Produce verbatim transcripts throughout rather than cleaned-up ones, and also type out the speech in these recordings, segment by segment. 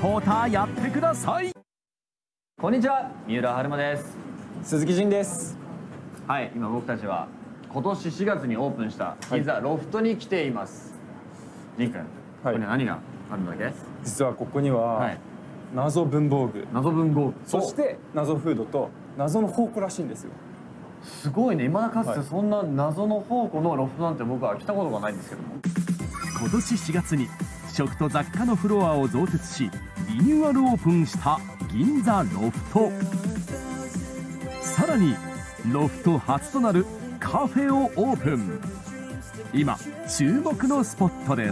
ポーターやってください。 こんにちは、三浦春馬です。 鈴木仁です。 はい、今僕たちは今年しがつにオープンした銀座ロフトに来ています。仁君、これ何があるんだっけ？ 実はここには、 はい、 謎文房具、 謎文房具、 そして謎フードと謎の宝庫らしいんですよ。 すごいね。今かつてそんな謎の宝庫のロフトなんて僕は来たことがないんですけども、 今年しがつに食と雑貨のフロアを増設しリニューアルオープンした銀座ロフト。さらにロフト初となるカフェをオープン。今注目のスポットです。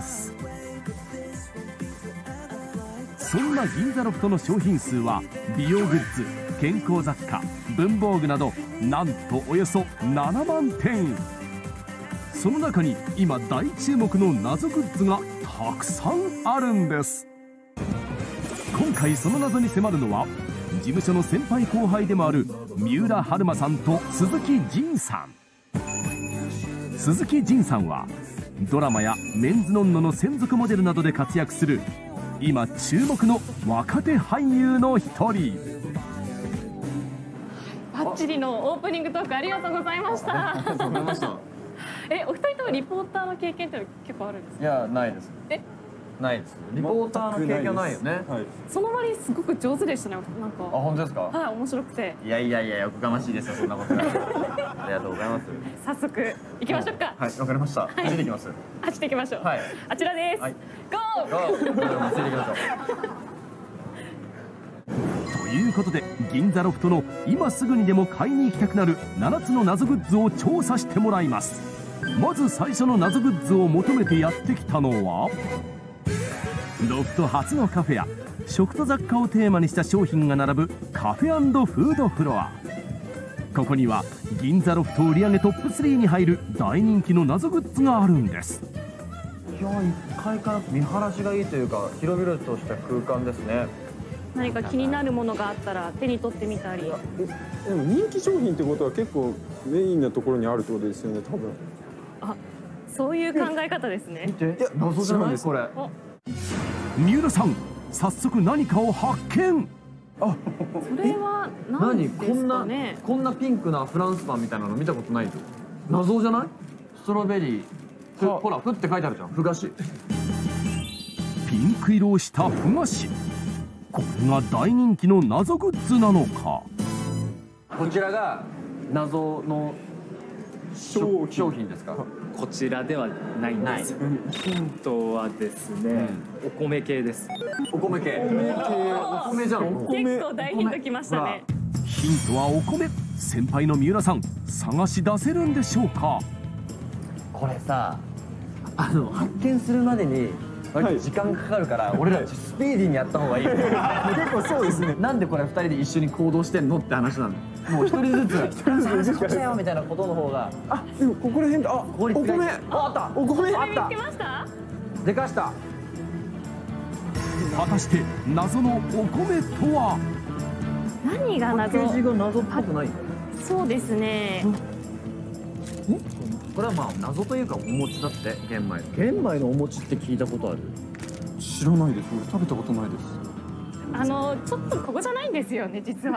そんな銀座ロフトの商品数は美容グッズ、健康雑貨、文房具などなんとおよそななまんてん。その中に今大注目の謎グッズがたくさんあるんです。今回その謎に迫るのは事務所の先輩後輩でもある三浦春馬さんと鈴木仁さん。鈴木仁さんはドラマやメンズノンノの専属モデルなどで活躍する今注目の若手俳優の一人。 バッチリのオープニングトークありがとうございました。 ありがとうございました。 え、お二人ともリポーターの経験って結構あるんですか？ いや、ないです。 え、 ないです。リポーターの経験はないよね。 はい、 その割すごく上手でしたね。なんか。 あ、本当ですか？ はい、面白くて。 いやいやいや、おこがましいですよ、そんなことが。ありがとうございます。 早速行きましょうか。 はい、わかりました。ついていきます。 走っていきましょう。 はい。 あちらです。 はい。 ゴー。 ゴー。ついていきましょということで銀座ロフトの今すぐにでも買いに行きたくなるななつの謎グッズを調査してもらいます。まず最初の謎グッズを求めてやってきたのはロフト初のカフェや食と雑貨をテーマにした商品が並ぶカフェ&フードフロア。ここには銀座ロフト売上トップスリーに入る大人気の謎グッズがあるんです。 いや、いっかいから見晴らしがいいというか広々とした空間ですね。 何か気になるものがあったら手に取ってみたり。 でも人気商品ってことは結構メインなところにあるってことですよね、多分。 あ、そういう考え方ですね。 見て、謎じゃないこれ。 三浦さん、早速何かを発見。 あ、 それは何ですかね。 こんなこんなピンクなフランスパンみたいなの見たことないよ。謎じゃない？ストロベリー。ほら、ふって書いてあるじゃん。ふ菓子。 ピンク色をしたふ菓子。これが大人気の謎グッズなのか。 こちらが謎の商品ですか？ こちらではないんです。ヒントはですね、お米系です。 お米系。お米じゃん。 結構大ヒントきましたね。 ヒントはお米。先輩の三浦さん、探し出せるんでしょうか。 これさ、あの発見するまでに割と時間かかるから、俺らスピーディーにやった方がいい。結構そうですね。 なんでこれふたりで一緒に行動してんのって話なの。もう一人ずつ一人ずつこっちだよみたいなことの方が。 あ、でもここら辺あ、お米。あった。お米あった。 見つけました？ でかした。 果たして謎のお米とは。 何が謎？ パッケージが謎っぽくない？ そうですね。 これはまあ謎というかお餅だって。玄米玄米のお餅って聞いたことある？ 知らないです。食べたことないです。 あのちょっとここじゃないんですよね、実は。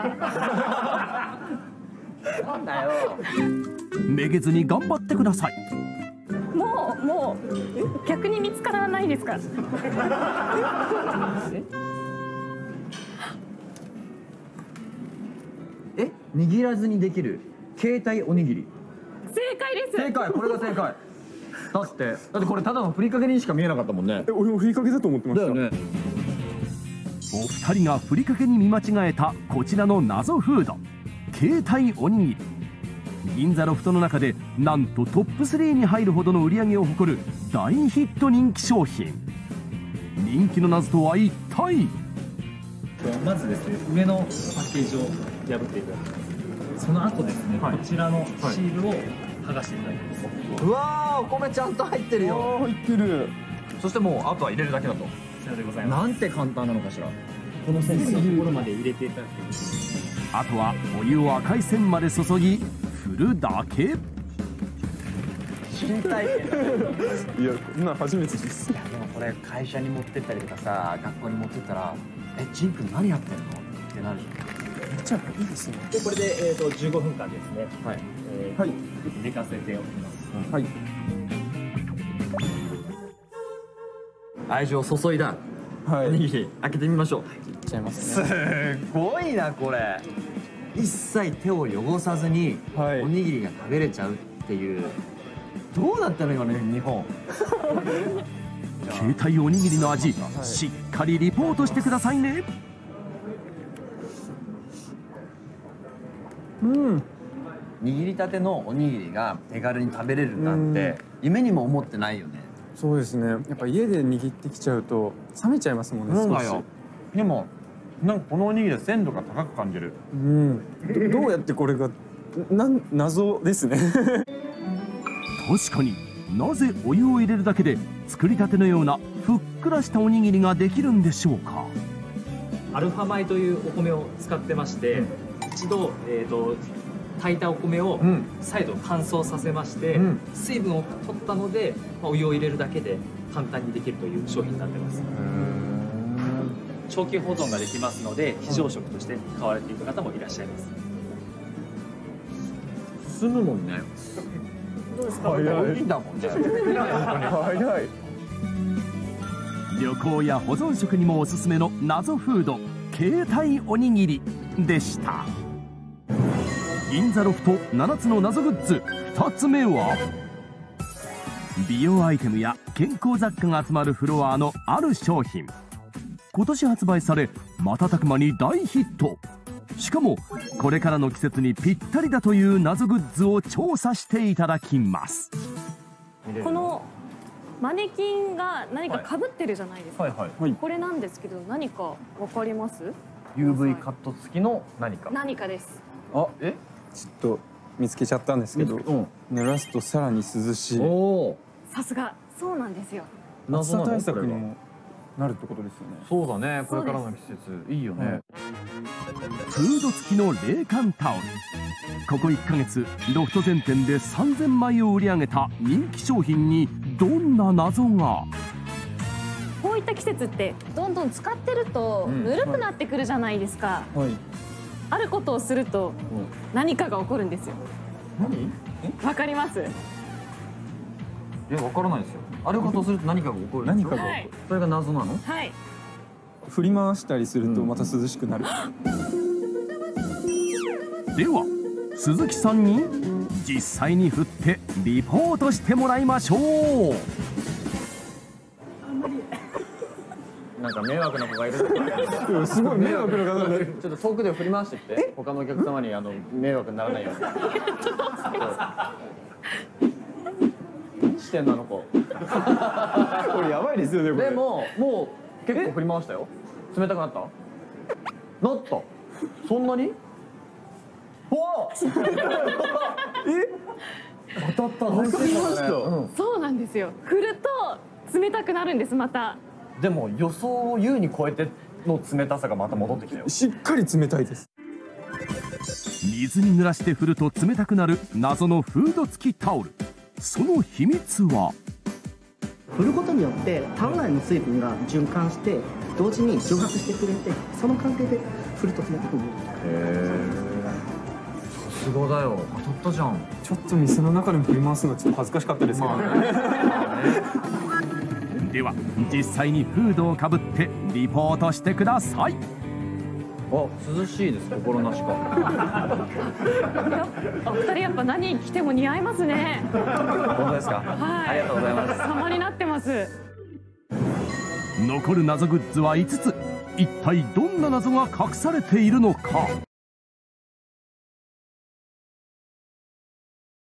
なんだよ。 めげずに頑張ってください。 もうもう逆に見つからないですか？ え、握らずにできる携帯おにぎり。 正解です。 正解。これが正解。だってだってこれただのふりかけにしか見えなかったもんね。 え、俺もふりかけだと思ってました。 だよね。 お二人がふりかけに見間違えたこちらの謎フード携帯おにぎり。銀座ロフトの中でなんとトップスリーに入るほどの売り上げを誇る大ヒット人気商品。人気の謎とは一体。 まずですね、上のパッケージを破っていただきます。その後ですね、はい、こちらのシールを剥がしていただきます。 うわー、お米ちゃんと入ってるよ。 入ってる。 そしてもうあとは入れるだけだと。 こちらでございます。 なんて簡単なのかしら。 このセンスのところまで入れていただく。 あとはお湯を赤い線まで注ぎ振るだけ。 新体験。 いや、こんなん初めてです。 いやでもこれ会社に持ってったりとかさ、学校に持ってったらえ、ジン君何やってんのってなるじゃん。 めっちゃいいですね。 でこれで、えー、とじゅうごふんかんですね、 はい。 えーはい寝かせておきます。 はい。 愛情注いだはい。 おにいっぎり開けてみましょう。 ちゃいますすね。 ごいなこれ。一切手を汚さずにはいおにぎりが食べれちゃうっていう、どうなったの今ね日本。 携帯おにぎりの味、しっかりリポートしてくださいね。 うん。 握りたてのおにぎりが手軽に食べれるなんて夢にも思ってないよね。 そうですね。やっぱ家で握ってきちゃうと冷めちゃいますもんね。少し。 でもなんかこのおにぎりは鮮度が高く感じる。 うん。どどうやってこれがなん謎ですね。 確かに、なぜお湯を入れるだけで作りたてのようなふっくらしたおにぎりができるんでしょうか。 アルファ米というお米を使ってまして、一度、えー、と炊いたお米をうん再度乾燥させまして、 うん水分を取ったので、まあ、お湯を入れるだけで簡単にできるという商品になってます。長期保存ができますので非常食として買われていく方もいらっしゃいます。 進むもんね。 どうですか？ 美味しいんだもんね。 早い。 旅行や保存食にもおすすめの謎フード、携帯おにぎりでした。銀座ロフトななつの謎グッズ、ふたつめは美容アイテムや健康雑貨が集まるフロアのある商品。今年発売され瞬く間に大ヒット。しかもこれからの季節にぴったりだという謎グッズを調査していただきます。 このマネキンが何か被ってるじゃないですか。 はいはい。 はい。 これなんですけど、何かわかります？ ユーブイ カット付きの何か。 何かです。 あ、 え？ ちょっと見つけちゃったんですけど、 うん。 濡らすとさらに涼しい。 おお。 さすが、そうなんですよ。 暑さ対策にもなるってことですよね。 そうだね。これからの季節いいよね。 フード付きの冷感タオル。ここいっかげつロフト全店でさんぜんまいを売り上げた人気商品にどんな謎が。 こういった季節ってどんどん使ってるとうんぬるくなってくるじゃないですか。 はい。 あることをすると何かが起こるんですよ。 何？ わかります？ え、わからないですよ。あることをすると何かが起こるんですよ。 何かがはい。 それが謎なの？ はい。 振り回したりするとまた涼しくなる。 では鈴木さんに実際に振ってリポートしてもらいましょう。 なんか迷惑な子がいる。 すごい迷惑な方で。 ちょっと遠くで振り回してって他のお客様にあの迷惑にならないようにしてんのあの子。 これやばいですよね。これでももう結構振り回したよ。冷たくなったなった。そんなに？おおえ当たった。 わかりました。 うんそうなんですよ。振ると冷たくなるんです。また。 でも予想を優に超えての冷たさがまた戻ってきたよ。 しっかり冷たいです。 水に濡らして振ると冷たくなる謎のフード付きタオル。その秘密は振ることによってタオル内の水分が循環して同時に蒸発してくれて、その関係で振ると冷たくなる。 へえ。さすがだよ。当たったじゃん。 ちょっと店の中でも振り回すのはちょっと恥ずかしかったですけどね。 では実際にフードをかぶってリポートしてください。 あ、涼しいです。心なしか。 お二人やっぱ何着ても似合いますね。 本当ですか。 はい。 ありがとうございます。 様になってます。 残る謎グッズはいつつ。一体どんな謎が隠されているのか。